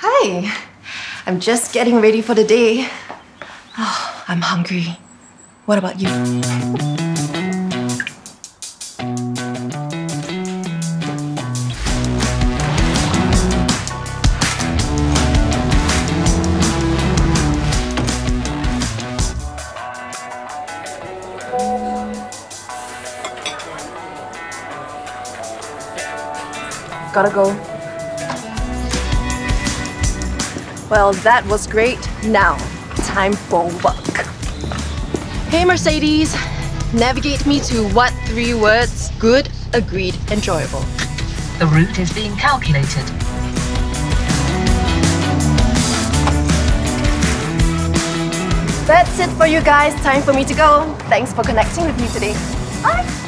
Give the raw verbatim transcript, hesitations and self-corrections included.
Hi. I'm just getting ready for the day. Oh, I'm hungry. What about you? Gotta go. Well, that was great. Now, time for work. Hey Mercedes, navigate me to what three words? Good, agreed, enjoyable. The route is being calculated. That's it for you guys. Time for me to go. Thanks for connecting with me today. Bye!